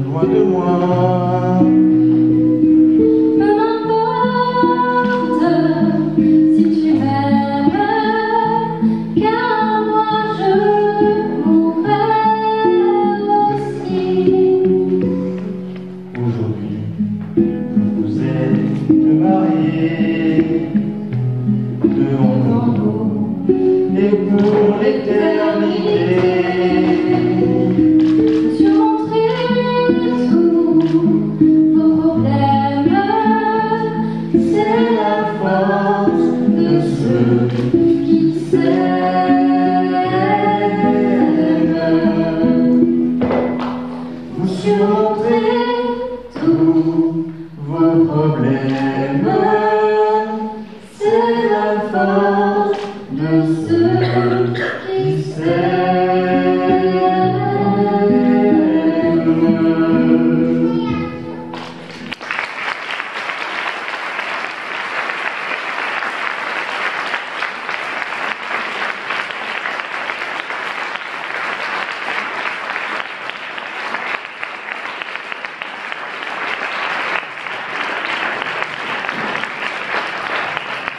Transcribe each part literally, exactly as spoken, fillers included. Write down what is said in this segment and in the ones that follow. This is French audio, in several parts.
loin de moi. Peu m'importe si tu m'aimes, car moi je mourrai aussi. Aujourd'hui, vous êtes mariés devant nous et pour l'éternité. Vous surmonterez tous vos problèmes, c'est la force de ceux qui s'aiment.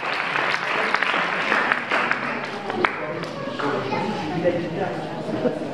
Il a dit